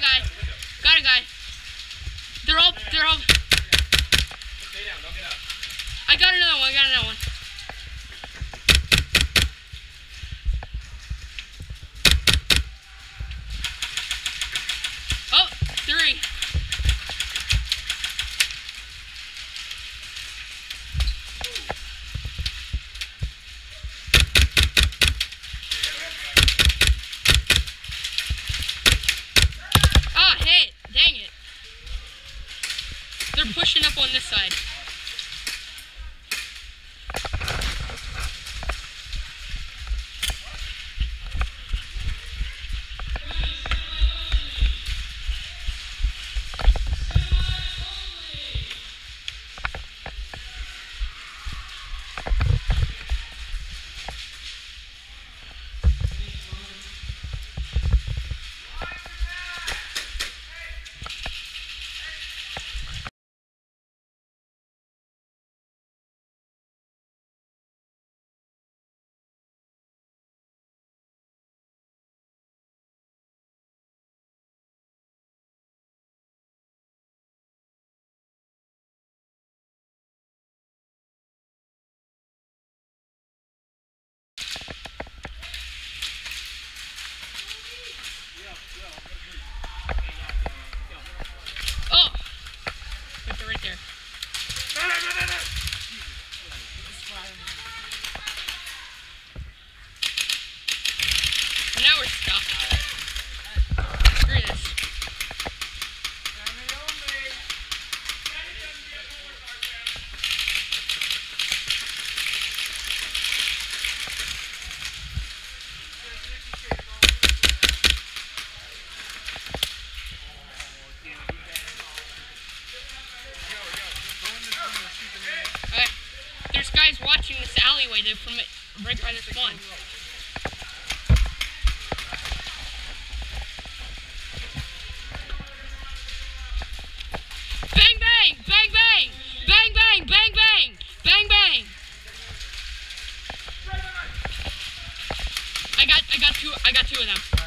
guy. Got a guy. They're all. Stay down, don't get up. I got another one. Oh, 3. Ah, hit. Dang it. They're pushing up on this side. Oh! Right there. Now we're stuck. Screw this. There's guys watching this alleyway. They're from right by the spawn. Bang bang! Bang bang! Bang bang! Bang bang! Bang bang! I got two of them.